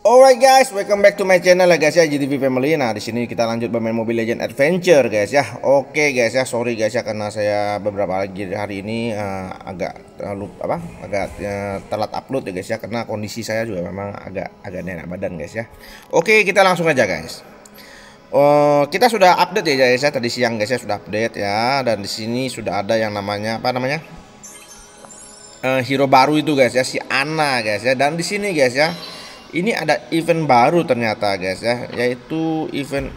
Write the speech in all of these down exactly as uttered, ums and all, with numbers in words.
Alright guys, welcome back to my channel ya guys ya, J D V Family. Nah, di sini kita lanjut bermain Mobile Legends Adventure guys ya. Oke guys ya, sorry guys ya karena saya beberapa lagi hari ini uh, agak terlalu apa? Agak uh, telat upload ya guys ya, karena kondisi saya juga memang agak agak enak badan guys ya. Oke, kita langsung aja guys. Uh, kita sudah update ya guys ya, tadi siang guys ya sudah update ya, dan di sini sudah ada yang namanya apa namanya? Uh, hero baru itu guys ya, si Ana guys ya. Dan di sini guys ya, ini ada event baru ternyata guys ya, yaitu event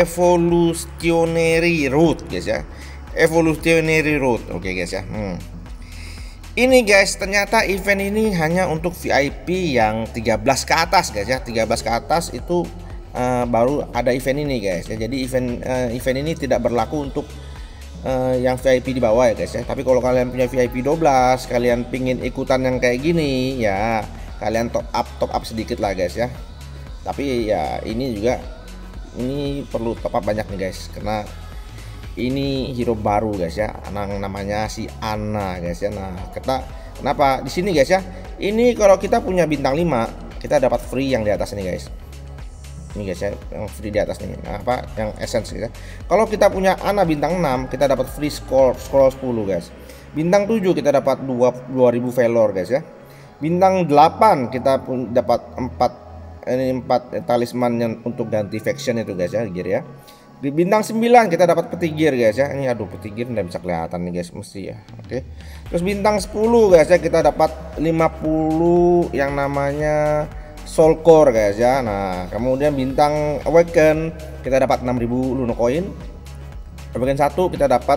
Evolutionary Road guys ya. Evolutionary Road. Oke guys ya. Hmm. Ini guys, ternyata event ini hanya untuk V I P yang tiga belas ke atas guys ya. tiga belas ke atas itu uh, baru ada event ini guys ya. Jadi event uh, event ini tidak berlaku untuk uh, yang V I P di bawah ya guys ya. Tapi kalau kalian punya V I P dua belas, kalian pingin ikutan yang kayak gini ya, kalian top up top up sedikit lah guys ya. Tapi ya ini juga ini perlu top up banyak nih guys, karena ini hero baru guys ya, anak namanya si Ana guys ya. Nah, kita kenapa di sini guys ya, ini kalau kita punya bintang lima kita dapat free yang di atas ini guys. Ini guys ya, yang free di atas nih, nah, apa yang essence gitu ya. Kalau kita punya Ana bintang enam kita dapat free scroll scroll sepuluh guys. Bintang tujuh kita dapat dua ribu valor guys ya. Bintang delapan kita pun dapat empat ini empat talisman yang untuk ganti faction itu guys ya, gear ya. Di bintang sembilan kita dapat peti gear guys ya. Ini aduh, peti gear nggak bisa kelihatan nih guys, mesti ya. Oke. Terus bintang sepuluh guys ya, kita dapat lima puluh yang namanya soul core guys ya. Nah, kemudian bintang awaken kita dapat enam ribu luno coin. Awaken satu kita dapat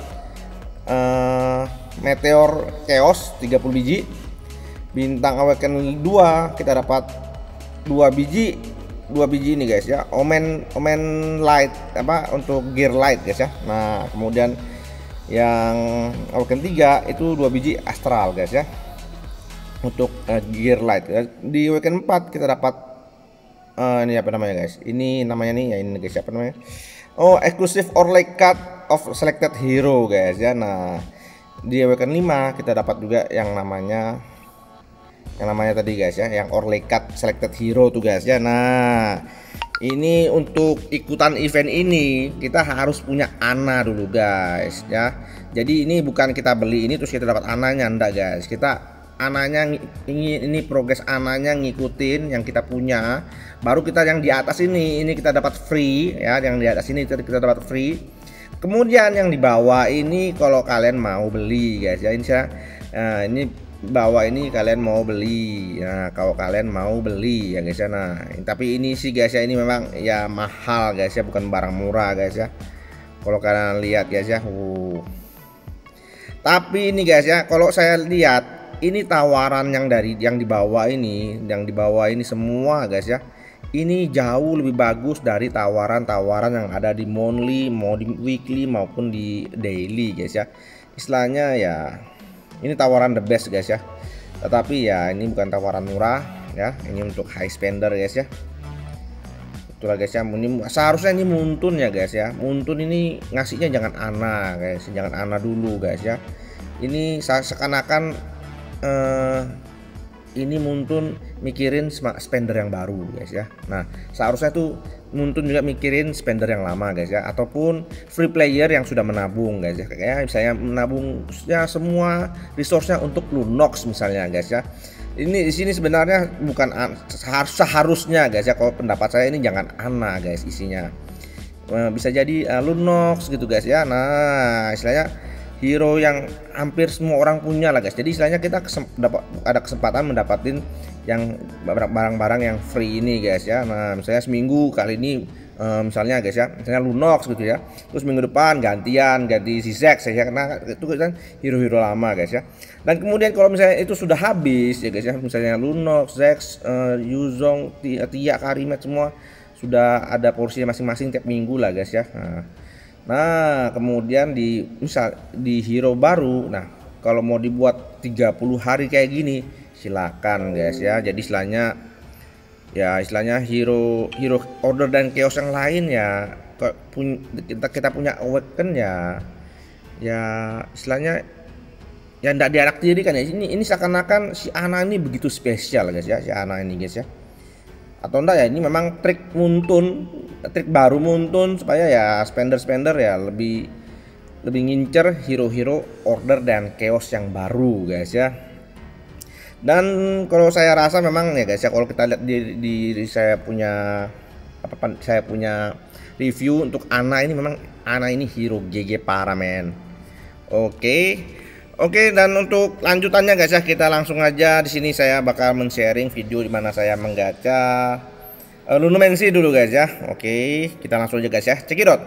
uh, meteor chaos tiga puluh biji. Bintang awaken dua kita dapat dua biji dua biji ini guys ya, omen omen light apa untuk gear light guys ya. Nah, kemudian yang awaken tiga itu dua biji astral guys ya, untuk uh, gear light ya. Di awaken empat kita dapat uh, ini apa namanya guys, ini namanya nih ya, ini guys apa namanya, oh exclusive Orley card of selected hero guys ya. Nah, di awaken lima kita dapat juga yang namanya yang namanya tadi guys ya, yang Orley card selected hero tuh guys ya. Nah, ini untuk ikutan event ini kita harus punya Ana dulu guys ya. Jadi ini bukan kita beli ini terus kita dapat Ananya, enggak guys. Kita Ananya ini ini progres Ananya ngikutin yang kita punya, baru kita yang di atas ini ini kita dapat free ya. Yang di atas ini kita dapat free. Kemudian yang di bawah ini kalau kalian mau beli guys ya, ini saya nah, ini bawah ini kalian mau beli. Nah, kalau kalian mau beli ya guys ya. Nah, tapi ini sih guys ya, ini memang ya mahal guys ya, bukan barang murah guys ya. Kalau kalian lihat guys ya, uh. Tapi ini guys ya, kalau saya lihat ini tawaran yang dari yang di bawah ini, yang di bawah ini semua guys ya, ini jauh lebih bagus dari tawaran-tawaran yang ada di monthly, mau di weekly maupun di daily guys ya. Istilahnya ya ini tawaran the best guys ya. Tetapi ya ini bukan tawaran murah ya, ini untuk high spender guys ya. Itulah guys ya, ini seharusnya ini Muntun ya guys ya. Muntun ini ngasihnya jangan Ana guys, jangan Ana dulu guys ya. Ini seakan-akan eh, ini Muntun mikirin spender yang baru guys ya. Nah, seharusnya tuh Muntun juga mikirin spender yang lama guys ya, ataupun free player yang sudah menabung guys ya. Kayak misalnya menabung ya semua resource-nya untuk Lunox misalnya guys ya. Ini di sini sebenarnya bukan seharus seharusnya guys ya, kalau pendapat saya ini jangan Ana guys isinya. Bisa jadi uh, Lunox gitu guys ya. Nah, istilahnya hero yang hampir semua orang punya lah guys. Jadi istilahnya kita kesem dapat ada kesempatan mendapatin yang barang-barang yang free ini guys ya. Nah, misalnya seminggu kali ini um, misalnya guys ya, misalnya Lunox gitu ya. Terus minggu depan gantian ganti si Zex ya, karena itu kan hero-hero lama guys ya. Dan kemudian kalau misalnya itu sudah habis ya guys ya, misalnya Lunox, Zex, uh, Yuzong, Tia, Tia, Karimet semua sudah ada porsinya masing-masing tiap minggu lah guys ya. Nah, Nah, kemudian di misal di hero baru, nah kalau mau dibuat tiga puluh hari kayak gini, silakan guys ya. Jadi istilahnya ya istilahnya hero hero order dan chaos yang lain ya, kita kita punya awaken ya, ya istilahnya ya ndak dianak diri kan ya. Ini ini seakan-akan si Ana ini begitu spesial guys ya, si Ana ini guys ya. atau enggak ya ini memang trik Muntun, trik baru Muntun supaya ya spender-spender ya lebih lebih ngincer hero-hero order dan chaos yang baru guys ya. Dan kalau saya rasa memang ya guys ya, kalau kita lihat di, di, di saya punya apa saya punya review untuk Ana ini, memang Ana ini hero G G parah men. Oke. Oke, dan untuk lanjutannya guys ya, kita langsung aja. Di sini saya bakal men-sharing video di mana saya menggacha uh, Lunomancy dulu guys ya. Oke, kita langsung aja guys ya. Cekidot.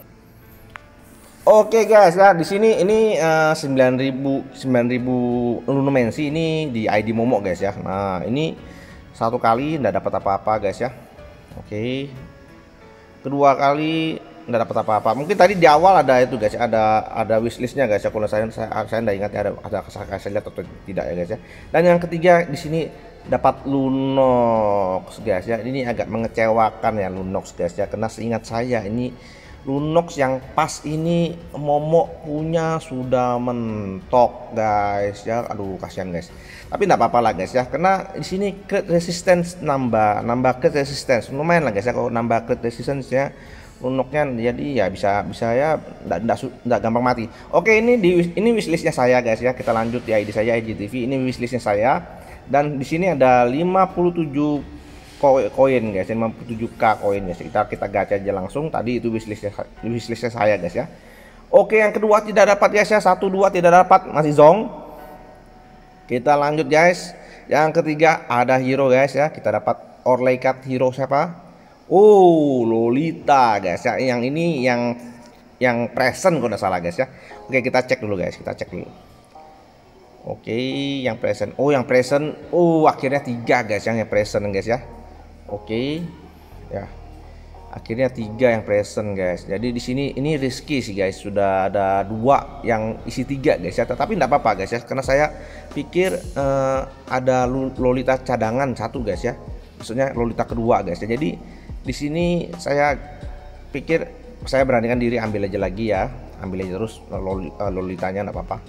Oke guys ya, di sini ini uh, sembilan ribu Lunomancy ini di I D Momo guys ya. Nah, ini satu kali nggak dapat apa-apa guys ya. Oke. Kedua kali nggak dapat apa-apa. Mungkin tadi di awal ada itu guys, ada ada wishlistnya guys ya. Kalau saya saya saya nggak ingat ya, ada ada saya lihat atau tidak ya guys ya. Dan yang ketiga di sini dapat Lunox guys ya. Ini agak mengecewakan ya Lunox guys ya, karena seingat saya ini Lunox yang pas ini Momo punya sudah mentok guys ya. Aduh kasihan guys. Tapi nggak apa-apa lah guys ya, karena di sini crit resistance nambah nambah crit resistance lumayan lah guys ya. Kalau nambah crit resistance ya Lunoxnya, jadi ya bisa bisa ya nggak gampang mati. Oke, ini di ini wishlistnya saya guys ya. Kita lanjut di I D saya I G T V. Ini wishlistnya saya, dan di sini ada lima puluh tujuh koin guys, lima puluh tujuh K koin guys. Kita kita gacha aja langsung. Tadi itu wishlistnya wishlistnya saya guys ya. Oke, yang kedua tidak dapat guys ya, satu dua tidak dapat, masih zong. Kita lanjut guys. Yang ketiga ada hero guys ya. Kita dapat Orleikat hero siapa? Oh, Lolita guys ya. Yang ini yang yang present kalau nggak salah guys ya. Oke, kita cek dulu guys, kita cek dulu. Oke, yang present. Oh, yang present. Oh, akhirnya tiga guys yang present guys ya. Oke. Ya. Akhirnya tiga yang present guys. Jadi di sini ini risky sih guys. Sudah ada dua yang isi tiga guys ya. Tetapi enggak apa-apa guys ya, karena saya pikir uh, ada Lolita cadangan satu guys ya. Maksudnya Lolita kedua guys ya. Jadi di sini saya pikir saya beranikan diri ambil aja lagi ya, ambil aja terus Lolitanya enggak apa-apa.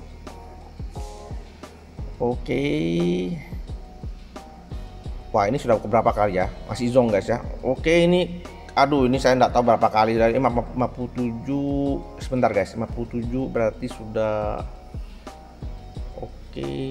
Oke. Wah, ini sudah berapa kali ya? Masih zong guys ya. Oke, ini aduh ini saya enggak tahu berapa kali dari lima puluh tujuh. Sebentar guys, lima puluh tujuh berarti sudah oke.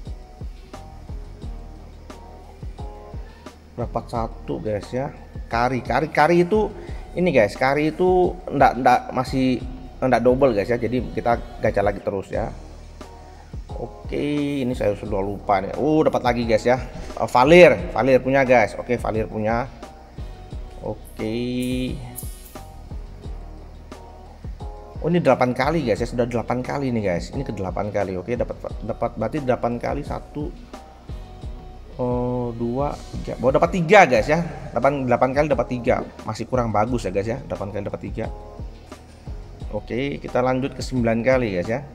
Dapat satu guys ya. Kari, kari, kari itu ini guys, kari itu enggak enggak masih enggak double guys ya. Jadi kita gacha lagi terus ya. Oke, ini saya sudah lupa nih. Oh, dapat lagi guys ya. Uh, Valir, Valir punya guys. Oke, Valir punya. Oke. Oh, ini delapan kali guys ya. Sudah delapan kali nih guys. Ini ke delapan kali. Oke, dapat dapat berarti delapan kali satu. Oh, dua, tiga. Oh, dapat tiga guys ya. delapan kali dapat tiga. Masih kurang bagus ya guys ya. delapan kali dapat tiga. Oke, kita lanjut ke sembilan kali guys ya.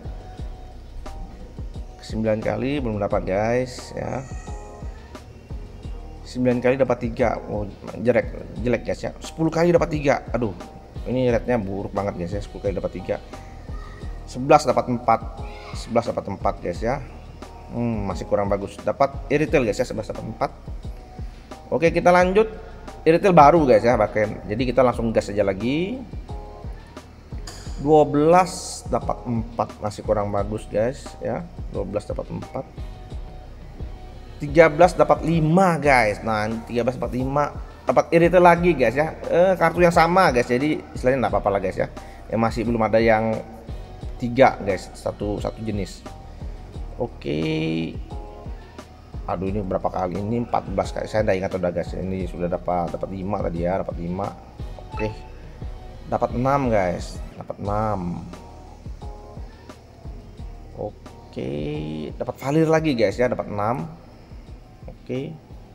sembilan kali belum dapat guys ya. sembilan kali dapat tiga. Oh, jelek jelek guys ya. sepuluh kali dapat tiga. Aduh, ini rate-nya buruk banget guys ya. sepuluh kali dapat tiga. sebelas dapat empat. sebelas dapat empat guys ya. Hmm, masih kurang bagus. Dapat Iritel guys ya, sebelas dapat empat. Oke, kita lanjut. Iritel baru guys ya, bahkan. Jadi kita langsung gas aja lagi. dua belas dapat empat, masih kurang bagus guys ya. dua belas dapat empat. tiga belas dapat lima guys. Nah, tiga belas dapat lima. Dapat Iritel lagi guys ya. Eh, kartu yang sama guys. Jadi istilahnya enggak apa-apa lah guys ya. Yang masih belum ada yang tiga guys, satu satu jenis. Oke. Aduh, ini berapa kali? Ini empat belas kali. Saya enggak ingat udah guys. Ini sudah dapat dapat lima tadi ya, dapat lima. Oke. Dapat enam guys. Dapat enam. Oke, dapat Valir lagi guys ya, dapat enam. Oke.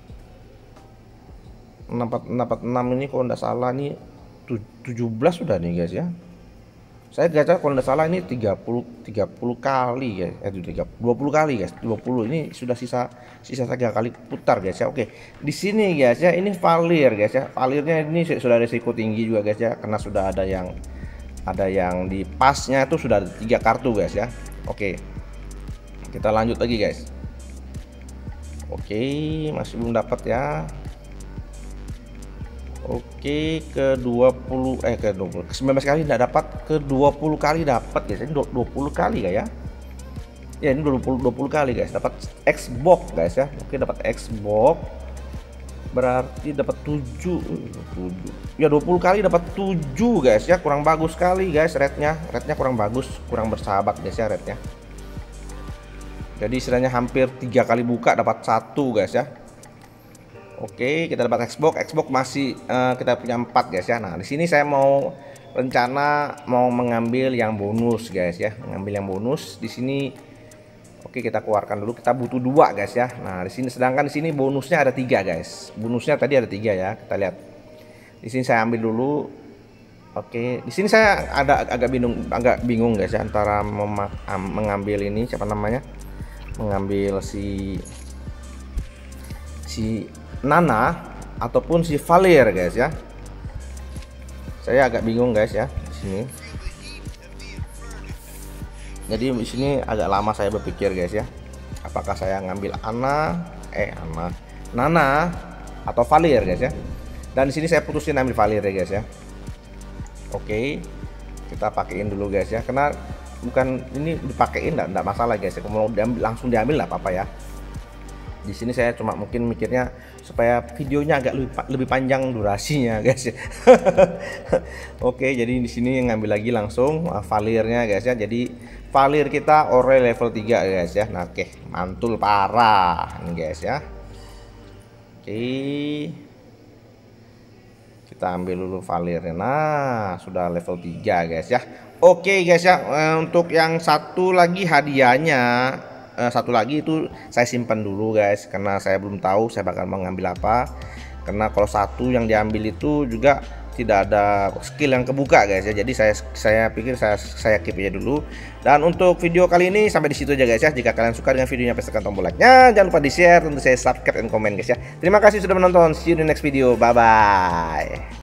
Dapat dapat enam ini kalau enggak salah nih tujuh belas sudah nih guys ya. Saya gacha kalau nggak salah ini tiga puluh tiga puluh kali guys. Eh dua puluh kali guys. dua puluh ini sudah sisa sisa tiga kali putar guys ya. Oke. Di sini guys ya, ini Valir guys ya. Valirnya ini sudah risiko tinggi juga guys ya, karena sudah ada yang ada yang di pasnya itu sudah ada tiga kartu guys ya. Oke. Kita lanjut lagi guys. Oke, masih belum dapat ya. Oke, ke dua puluh eh ke dua puluh ke sembilan belas kali tidak dapat, ke dua puluh kali dapat guys. Ini dua puluh kali ya. Ya, ini dua puluh dua puluh kali guys, dapat Xbox guys ya. Oke, dapat Xbox. Berarti dapat tujuh. Ya, dua puluh kali dapat tujuh guys ya. Kurang bagus sekali guys rate-nya. Rate-nya kurang bagus, kurang bersahabat guys ya rate-nya. Jadi istilahnya hampir tiga kali buka dapat satu guys ya. Oke, kita dapat Xbox. Xbox masih uh, kita punya empat guys ya. Nah, di sini saya mau rencana mau mengambil yang bonus guys ya. Mengambil yang bonus di sini. Oke, kita keluarkan dulu. Kita butuh dua guys ya. Nah, di sini sedangkan di sini bonusnya ada tiga guys. Bonusnya tadi ada tiga ya. Kita lihat. Di sini saya ambil dulu. Oke, di sini saya ada agak bingung, agak bingung guys ya antara mengambil ini siapa namanya? Mengambil si si Nana ataupun si Valier guys ya. Saya agak bingung guys ya di sini. Jadi di sini agak lama saya berpikir guys ya. Apakah saya ngambil Ana, eh Ana, Nana atau Valier guys ya. Dan di sini saya putusin ambil Valier ya guys ya. Oke, kita pakein dulu guys ya. Karena bukan ini dipakein enggak, enggak masalah guys ya. Kalau diambil langsung diambil enggak apa-apa ya. Di sini saya cuma mungkin mikirnya supaya videonya agak lebih, lebih panjang durasinya guys ya. Oke, jadi di sini ngambil lagi langsung uh, Valiernya guys ya. Jadi Valier kita ore level tiga guys ya. Nah, oke, mantul parah nih guys ya. Oke. Kita ambil dulu Valiernya. Nah, sudah level tiga guys ya. Oke guys ya, untuk yang satu lagi hadiahnya Uh, satu lagi itu saya simpan dulu guys, karena saya belum tahu saya bakal mengambil apa. Karena kalau satu yang diambil itu juga tidak ada skill yang kebuka guys ya. Jadi saya saya pikir saya saya keep aja dulu. Dan untuk video kali ini sampai di situ aja guys ya. Jika kalian suka dengan videonya, tekan tombol like-nya, jangan lupa di share, tentu saya subscribe dan komen guys ya. Terima kasih sudah menonton. See you in the next video. Bye bye.